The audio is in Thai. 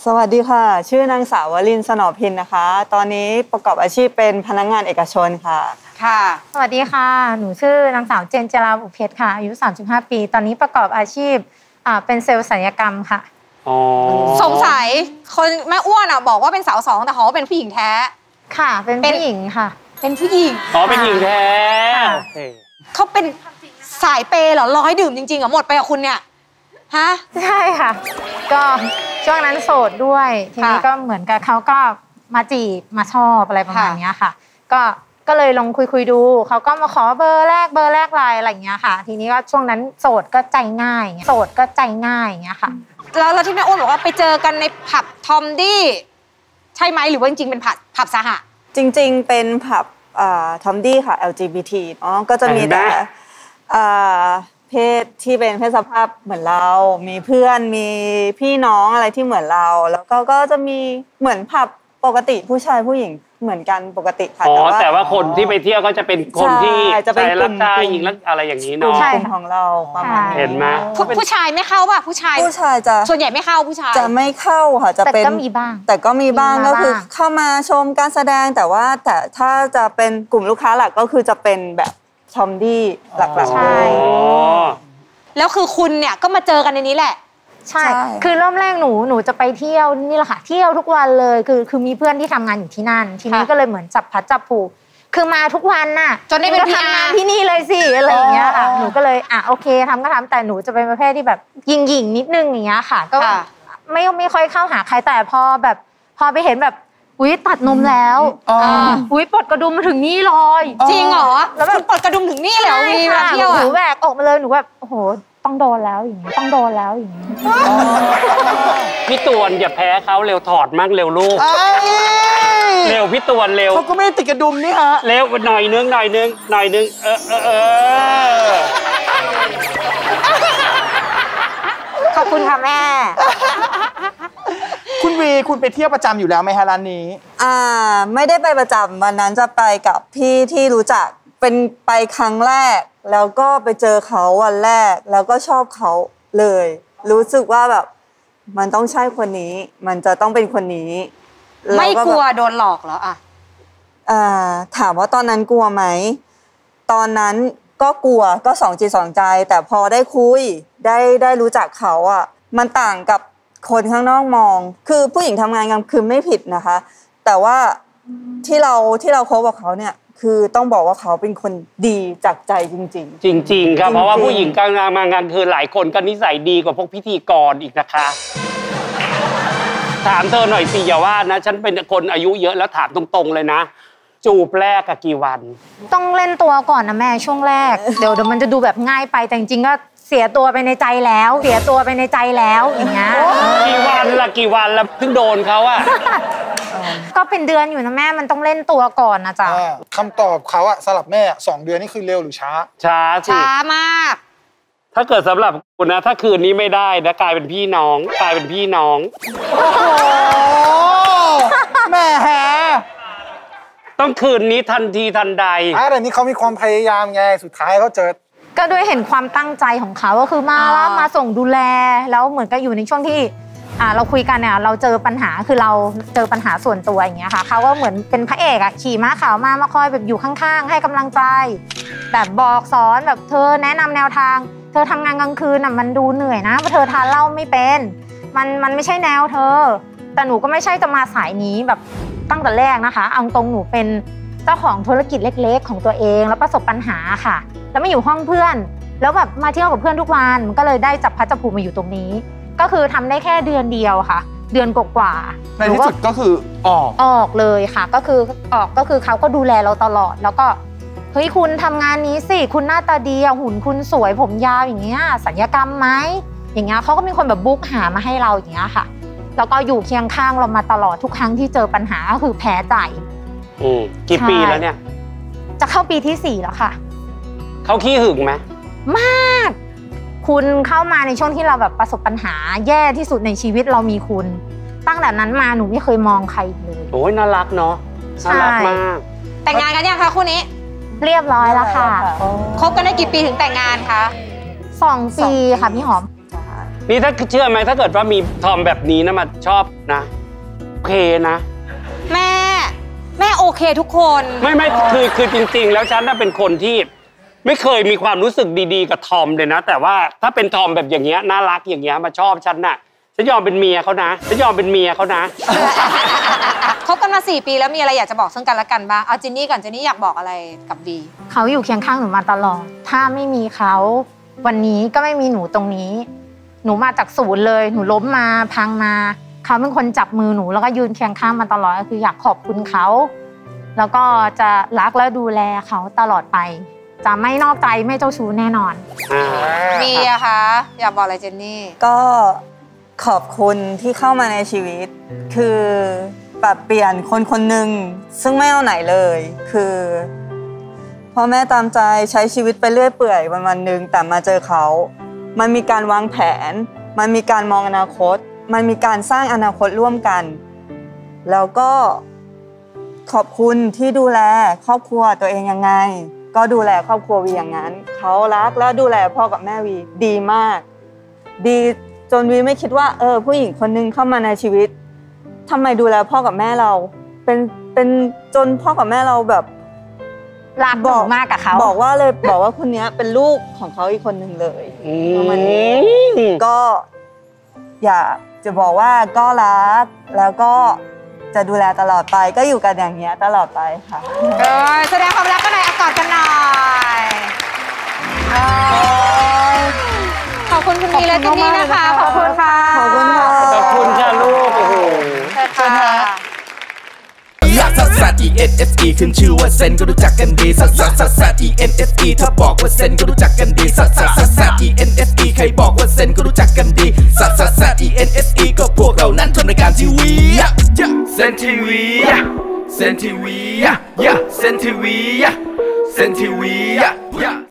สวัสดีค่ะชื่อนางสาววลินทร์ สนอพินนะคะตอนนี้ประกอบอาชีพเป็นพนักงานเอกชนค่ะค่ะสวัสดีค่ะหนูชื่อนางสาวเจนจราบุพเพชรค่ะอายุ35ปีตอนนี้ประกอบอาชีพเป็นเซลล์ศัลยกรรมค่ะสงสัยคนแม่อ้วนบอกว่าเป็นสาวสองแต่เขาเป็นผู้หญิงแท้ค่ะเป็นผู้หญิงค่ะเป็นผู้หญิงเป็นหญิงแท้เขาเป็นสายเปย์เหรอรอให้ดื่มจริงๆเหรอหมดไปกับคุณเนี่ยฮะใช่ค่ะก็ช่วงนั้นโสดด้วยทีนี้ก็เหมือนกับเขาก็มาจีบมาชอบอะไรประมาณนี้ค่ะก็เลยลองคุยดูเขาก็มาขอเบอร์แรกไลน์อะไรอย่างเงี้ยค่ะทีนี้ก็ช่วงนั้นโสดก็ใจง่ายอย่างเงี้ยค่ะแล้วที่แม่อ้วนบอกว่าไปเจอกันในผับทอมดี้ใช่ไหมหรือว่าจริงๆเป็นผับสหะจริงๆเป็นผับทอมดี้ค่ะ LGBT ก็จะมีแต่เพศที่เป็นเพศสภาพเหมือนเรามีเพื่อนมีพี่น้องอะไรที่เหมือนเราแล้วก็จะมีเหมือนผับปกติผู้ชายผู้หญิงเหมือนกันปกติค่ะแต่ว่าคนที่ไปเที่ยวก็จะเป็นคนที่จะเป็นรักชายหญิงรักอะไรอย่างนี้เนาะกลุ่มของเราประมาณเห็นไหมผู้ชายไม่เข้าป่ะผู้ชายจะส่วนใหญ่ไม่เข้าผู้ชายจะไม่เข้าค่ะจะเป็นแต่ก็มีบ้างก็คือเข้ามาชมการแสดงแต่ถ้าจะเป็นกลุ่มลูกค้าหลักก็คือจะเป็นแบบทอมดี้หลักๆใช่แล้วคือคุณเนี่ยก็มาเจอกันในนี้แหละใช่คือเริ่มแรกหนูจะไปเที่ยวนี่แหละค่ะเที่ยวทุกวันเลยคือมีเพื่อนที่ทำงานอยู่ที่นั่นทีนี้ก็เลยเหมือนจับพัดจับผูกคือมาทุกวันน่ะจนได้เป็นทำงานที่นี่เลยสิอะไรอย่างเงี้ยค่ะหนูก็เลยโอเคทำก็ทำแต่หนูจะเป็นประเภทที่แบบหยิ่งนิดนึงอย่างเงี้ยค่ะก็ไม่ค่อยเข้าหาใครแต่พอไปเห็นแบบตัดนมแล้วปลดกระดุมมาถึงนี่เลยจริงเหรอแล้วแบบปลดกระดุมถึงนี่แล้วมีมาเที่ยวหนูแหวกออกมาเลยหนูแบบโอ้โหต้องโดนแล้วอย่างนี้พี่ตวนอย่าแพ้เขาเร็วถอดมากเร็วลูกเร็วพี่ตวนเร็วเขาก็ไม่ได้ติดกระดุมนี่ฮะเร็วหน่อยนึงขอบคุณค่ะแม่คุณวีคุณไปเที่ยวประจำอยู่แล้วไหมฮะร้านนี้ไม่ได้ไปประจำวันนั้นจะไปกับพี่ที่รู้จักเป็นไปครั้งแรกแล้วก็ไปเจอเขาวันแรกแล้วก็ชอบเขาเลยรู้สึกว่าแบบมันต้องใช่คนนี้มันจะต้องเป็นคนนี้ไม่กลัวโดนหลอกเหรอถามว่าตอนนั้นกลัวไหมตอนนั้นก็กลัวก็สองจิตสองใจแต่พอได้คุยได้รู้จักเขามันต่างกับคนข้างนอกมองคือผู้หญิงทำงานกลางคืนไม่ผิดนะคะแต่ว่าที่เราคบกับเขาเนี่ยคือต้องบอกว่าเขาเป็นคนดีจากใจจริงๆจริงครับเพราะว่าผู้หญิงกลางคืนหลายคนก็นิสัยดีกว่าพวกพิธีกรอีกนะคะถามเธอหน่อยสิอย่าว่านะฉันเป็นคนอายุเยอะแล้วถามตรงๆเลยนะจูบแรกกี่วันต้องเล่นตัวก่อนนะแม่ช่วงแรกเดี๋ยวมันจะดูแบบง่ายไปแต่จริงๆก็เสียตัวไปในใจแล้วอย่างเงี้ยกี่วันละเพิ่งโดนเขาก็เป็นเดือนอยู่นะแม่มันต้องเล่นตัวก่อนนะจ๊ะคำตอบเขาสำหรับแม่2 เดือนนี่คือเร็วหรือช้าสิช้ามากถ้าเกิดสำหรับคุณนะถ้าคืนนี้ไม่ได้นะกลายเป็นพี่น้องโอ้โหแม่ต้องคืนนี้ทันทีทันใดแต่นี้เขามีความพยายามไงสุดท้ายเขาเจอก็ด้วยเห็นความตั้งใจของเขาก็คือมาส่งดูแลแล้วเหมือนกับอยู่ในช่วงที่เราคุยกันเนี่ยเราเจอปัญหาคือเราเจอปัญหาส่วนตัวอย่างเงี้ยค่ะเขาก็เหมือนเป็นพระเอกขี่ม้าขาวมาคอยแบบอยู่ข้างๆให้กำลังใจแบบบอกสอนแบบเธอแนะนำแนวทางเธอทำงานกลางคืนมันดูเหนื่อยนะเพราะเธอทานเหล้าไม่เป็นมันไม่ใช่แนวเธอแต่หนูก็ไม่ใช่จะมาสายนี้แบบตั้งแต่แรกนะคะเอาตรงหนูเป็นเจ้าของธุรกิจเล็กๆของตัวเองแล้วประสบปัญหาค่ะแล้วมาอยู่ห้องเพื่อนแล้วแบบมาเที่ยวกับเพื่อนทุกวันมันก็เลยได้จับพัดจับผูมาอยู่ตรงนี้ก็คือทำได้แค่เดือนเดียวค่ะเดือนกว่าในที่สุดก็คือออกเลยค่ะก็คือเขาก็ดูแลเราตลอดแล้วก็เฮ้ยคุณทำงานนี้สิคุณหน้าตาดีหุ่นคุณสวยผมยาวอย่างเงี้ยศัลยกรรมไหมอย่างเงี้ยเขาก็มีคนแบบบุ๊กหามาให้เราอย่างเงี้ยค่ะแล้วก็อยู่เคียงข้างเรามาตลอดทุกครั้งที่เจอปัญหาก็คือแพ้ใจกี่ปีแล้วเนี่ยจะเข้าปีที่4แล้วค่ะเขาขี้หึงไหมมากคุณเข้ามาในช่วงที่เราแบบประสบปัญหาแย่ที่สุดในชีวิตเรามีคุณตั้งแต่นั้นมาหนูไม่เคยมองใครเลยโอ้ยน่ารักเนาะน่ารักมากแต่งงานกันยังคะคู่นี้เรียบร้อยแล้วค่ะคบกันได้กี่ปีถึงแต่งงานคะ 2 ปีค่ะพี่หอมนี่ถ้าเชื่อไหมถ้าเกิดว่ามีทอมแบบนี้นะมาชอบนะโอเคนะแม่โอเคทุกคนไม่คือจริงๆแล้วฉันน่ะเป็นคนที่ไม่เคยมีความรู้สึกดีๆกับทอมเลยนะแต่ว่าถ้าเป็นทอมแบบอย่างเงี้ยน่ารักอย่างเงี้ยมาชอบฉันน่ะฉันยอมเป็นเมียเขานะฉันยอมเป็นเมียเขานะคบกันมา4 ปีแล้วมีอะไรอยากจะบอกซึ่งกันและกันบ้างเอาจินนี่ก่อนจินนี่อยากบอกอะไรกับบีเขาอยู่เคียงข้างหนูมาตลอดถ้าไม่มีเขาวันนี้ก็ไม่มีหนูตรงนี้หนูมาจากศูนย์เลยหนูล้มมาพังมาเขาเป็นคนจับมือหนูแล้วก็ยืนเคียงข้างมาตลอดก็คืออยากขอบคุณเขาแล้วก็จะรักและดูแลเขาตลอดไปจะไม่นอกใจไม่เจ้าชู้แน่นอนบีอะคะอยากบอกอะไรเจนนี่ก็ขอบคุณที่เข้ามาในชีวิตคือปรับเปลี่ยนคนคนหนึ่งซึ่งไม่เอาไหนเลยคือพ่อแม่ตามใจใช้ชีวิตไปเรื่อยเปื่อยวันหนึ่งแต่มาเจอเขามันมีการวางแผนมันมีการมองอนาคตมันมีการสร้างอนาคตร่วมกันแล้วก็ขอบคุณที่ดูแลครอบครัวตัวเองยังไงก็ดูแลครอบครัววีอย่างนั้นเขารักและดูแลพ่อกับแม่วีดีมากดีจนวีไม่คิดว่าผู้หญิงคนนึงเข้ามาในชีวิตทำไมดูแลพ่อกับแม่เราเป็นจนพ่อกับแม่เราแบบรักมากกับเขาบอกว่าคนนี้เป็นลูกของเขาอีกคนหนึ่งเลยประมาณนี้ก็อยากจะบอกว่าก็รักแล้วก็จะดูแลตลอดไปก็อยู่กันอย่างเงี้ยตลอดไปค่ะแสดงความรักกันหน่อยกอดกันหน่อยขอบคุณคุณบีและจินนี่นะคะขอบคุณค่ะขอบคุณค่ะขอบคุณค่ะลูกโอ้โหเชิญค่ะซัสซัส ENSE ขึ้นชื่อว่าเซนก็รู้จักกันดีซัสซัสซัสซัส ENSE ถ้าบอกว่าเซนก็รู้จักกันดีซัสซัสซัสซัส ENSE ใครบอกว่าเซนก็รู้จักกันดีซัสซัสซัส ENSE ก็พวกเรานั้นทำรายการทีวีเซนทีวีเซนทีวีเซนทีวีเซนทีวี